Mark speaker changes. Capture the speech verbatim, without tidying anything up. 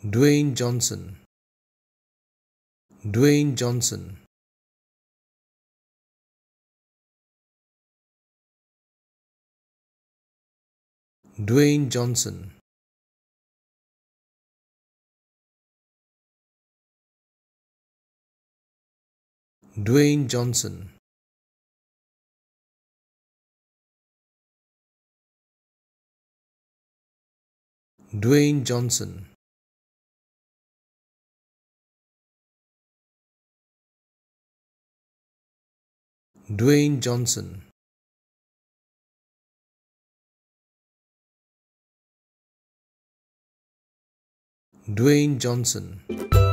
Speaker 1: Dwayne Johnson, Dwayne Johnson, Dwayne Johnson, Dwayne Johnson, Dwayne Johnson, Dwayne Johnson, Dwayne Johnson.